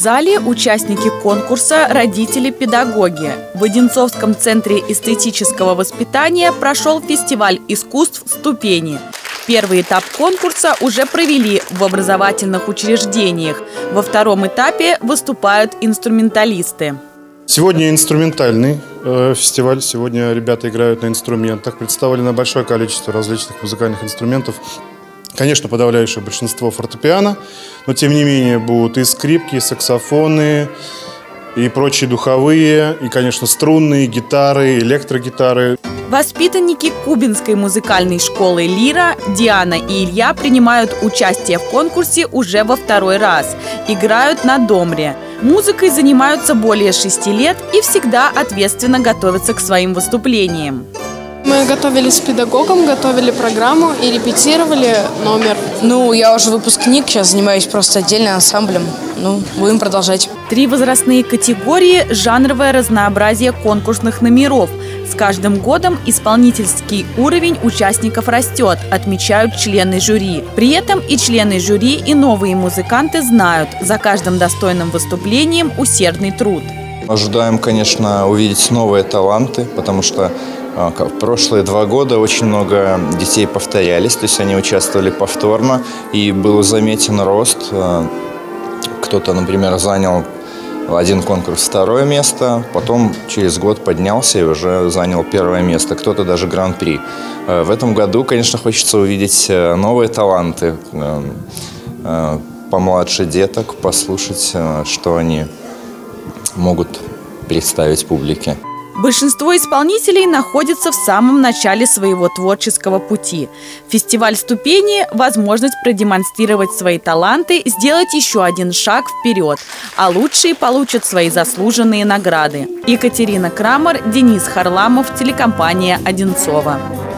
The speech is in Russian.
зале участники конкурса «Родители-педагоги». В Одинцовском центре эстетического воспитания прошел фестиваль искусств «Ступени». Первый этап конкурса уже провели в образовательных учреждениях. Во втором этапе выступают инструменталисты. Сегодня инструментальный фестиваль. Сегодня ребята играют на инструментах. Представлено большое количество различных музыкальных инструментов. Конечно, подавляющее большинство фортепиано, но тем не менее будут и скрипки, и саксофоны, и прочие духовые, и, конечно, струнные, гитары, электрогитары. Воспитанники Кубинской музыкальной школы «Лира» Диана и Илья принимают участие в конкурсе уже во второй раз. Играют на домре. Музыкой занимаются более 6 лет и всегда ответственно готовятся к своим выступлениям. Мы готовились с педагогом, готовили программу и репетировали номер. Я уже выпускник, сейчас занимаюсь просто отдельно ансамблем. Будем продолжать. 3 возрастные категории, жанровое разнообразие конкурсных номеров. С каждым годом исполнительский уровень участников растет, отмечают члены жюри. При этом и члены жюри, и новые музыканты знают, за каждым достойным выступлением усердный труд. Ожидаем, конечно, увидеть новые таланты, потому что в прошлые 2 года очень много детей повторялись, то есть они участвовали повторно, и был заметен рост. Кто-то, например, занял один конкурс 2-е место, потом через год поднялся и уже занял 1-е место, кто-то даже гран-при. В этом году, конечно, хочется увидеть новые таланты, помладше деток, послушать, что они могут представить публике. Большинство исполнителей находится в самом начале своего творческого пути. Фестиваль «Ступени» – возможность продемонстрировать свои таланты, сделать еще один шаг вперед, а лучшие получат свои заслуженные награды. Екатерина Крамер, Денис Харламов, телекомпания «Одинцово».